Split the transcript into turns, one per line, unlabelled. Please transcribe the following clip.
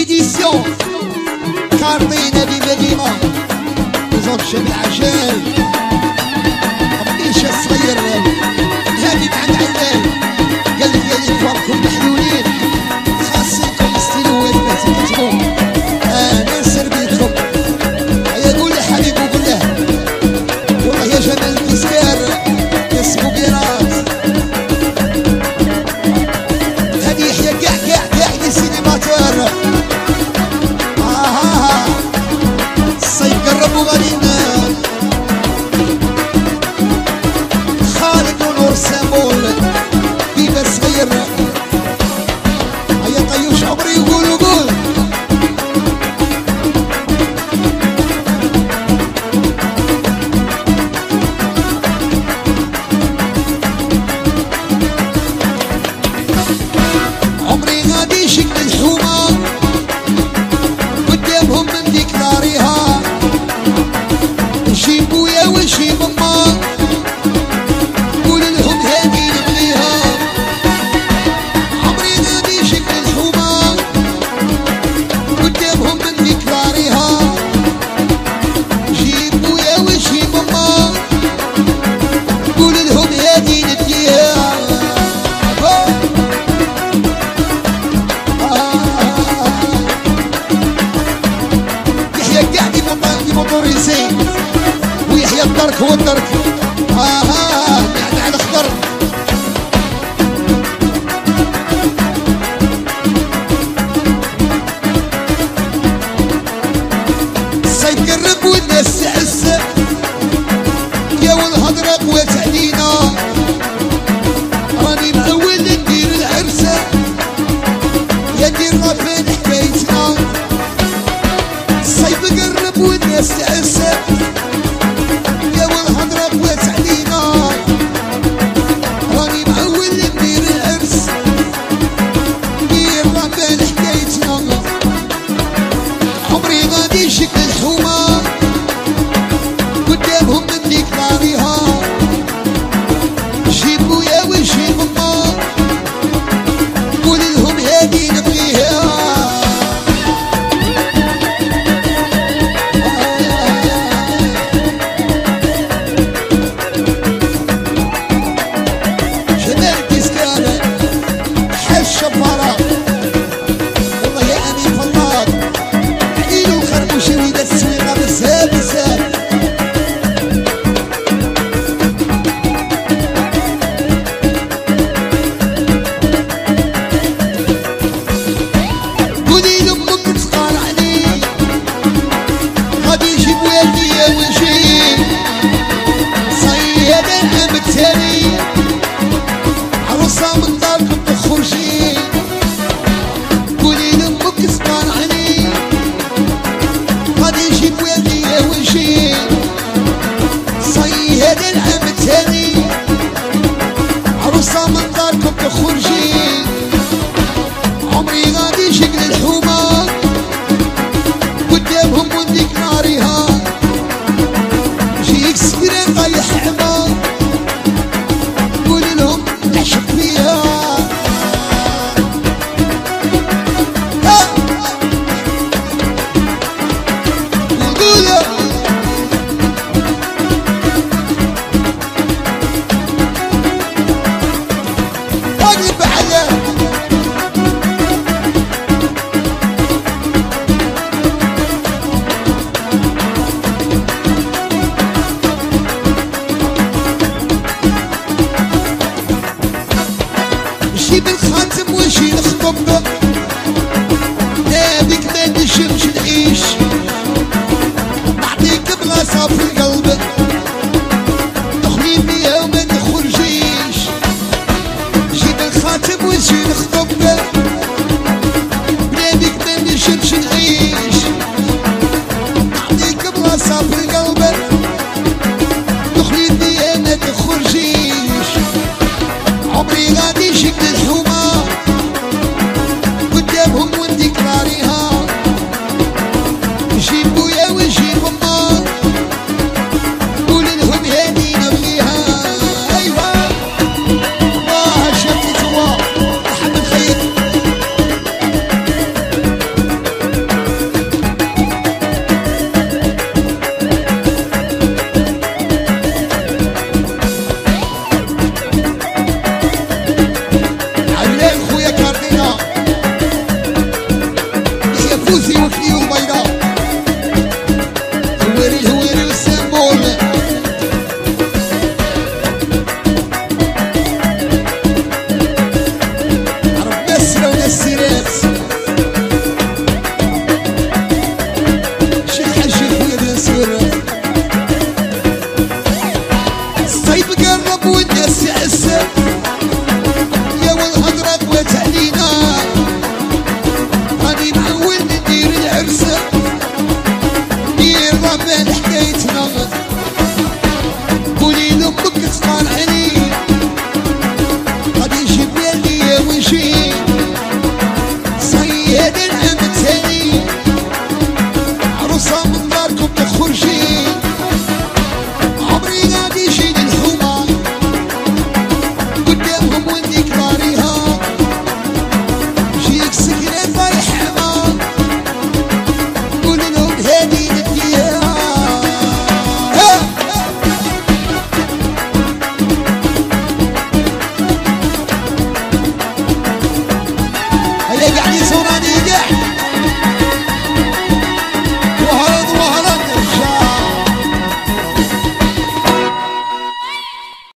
إديسيون كارطينا بمدينة وزوج شبه عجال قبيشة صغير هادي عند عندال قال لك يا لي تواركم محلولين خاصكم استلوات باتي كتبوا أنا نسر بيكم هيا قول يا حبيب وقول له والله يا جمال الكسكار اسمه بيراس هادي يحيى كاع لي سينيماتور الصيف قرب وغادينا خالد ونور سامول بيبا صغير هيا طيوش عمري وقول وقول عمري غادي شكل الحومة قدامهم من ديكلاريها وشي بويا وشي ماما قول لهم هادي نبغيها عمري غادي شكل الحومة قدامهم من ديكلاريها شي بويا وشي ماما قول لهم هادي نديها يحيى قاعد موتوريزي ويحيى الدرك هو الدرك قاعد على الخضر الصيف قرب والناس تعس يا والهضرة قوات علينا راني مأول ندير العرس يا دير رافين حكايتنا الصيف قرب والناس تعس يا والهضرة قوات علينا راني مأول ندير العرس دير رافين حكايتنا عمري غادي شكل الحومة قدامهم من ديكلاريها جيب بويا وجيب ماما قول لهم هادي نبغيها جمال الكسكان حاج شبارة والله يا أمين فلاط عيلو خربوشي ويدا السويقة بزاف بزاف قولي لأمك تقارعني غادي يجيب والدي يا وجهي صياد العام التالي عروسة من داركم تخرجي قولي لأمك تقارعني غادي يجيب والدي يا وجهي صياد العام التالي عروسة من داركم تخرجي عمري غادي شكل الحومة قدامهم ونديك ناريها جيك سكرين طايح حما قول لهم نعشق فيها وقولها اقلب عليها جيب الخاتم وجي نخطب نابك ما نجمش نعيش نعطيك بلاصة في القلب دخلي بيها وما نخرجيش جيب الخاتم وجي نخطب